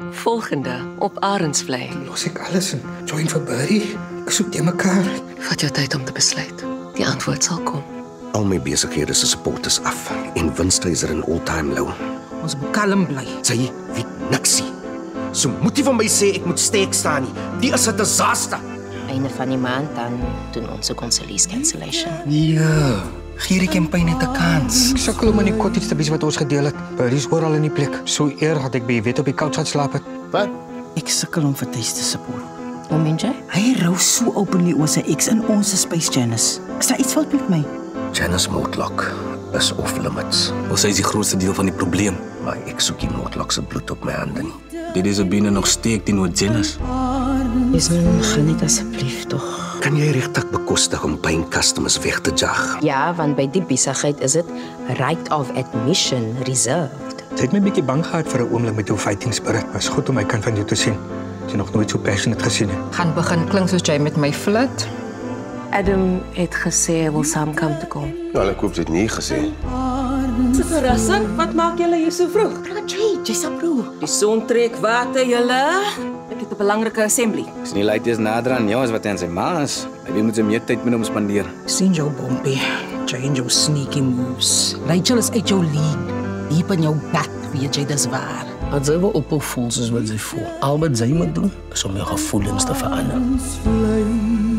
Volgende op Arendsvlei. Los ek alles en join vir Burry. Ek soek te mekaar. Vat jou tyd om te besluit. Die antwoord sal kom. Al my besighede se support is af en winsthuiser in all-time low. Ons moet kalm bly. Sy weet niks nie. So moet jy van my sê ek moet sterk staan nie. Die is 'n disaster. Einde van die maand dan doen ons ook ons lease cancellation. Ja, gee die campaign net 'n kans. Ek sukkel om in die cottage te wees wat ons gedeel het. Burry's oral in die plek. So eer had ek by weet op die couch gaan slaap het. Wat? Ek sukkel om vir Thys te support. Hoe meen jy? Hy rou so openly oor sy ex in ons space, Janice. Is daar iets fout met my? Janice Mortlock is off limits. Sy is die grootste deel van die probleem. Maar ek soek nie Mortlock se bloed op my hande nie. Dit is 'n binne nog steek teenoor Janice. Gaan net asseblief tog. Kan jy regtig bekostig om paying customers weg te jag? Ja, want by die besigheid is dit right of admission reserved. Sy het my 'n bietjie bang gehad vir 'n oomblik met jou fighting spirit. Maar is goed om my kind van jou te sien. Ek het nog nooit so passionate gesien nie. Gaan begin klink soos jy met my flirt. Adam het gesê hy wil saam kom te kom. Nou, ek hoop dit nie gesê. Dis 'n verrassing. Wat maak julle hier so vroeg? Jy's op broer. Die son trek water julle. Ek het 'n belangrike assembly. Is nie like dis nader aan jou as wat hy aan sy ma is. Hy moet sy meer tyd met hom spandeer. Sien jou bompie. Jy en jou sneaky moves. Rachel is uit jou league. Diep in jou gat, weet jy dis waar. As sy wil ophou voel soos wat sy voel. Al wat sy moet doen, is om jou gevoelens te verander.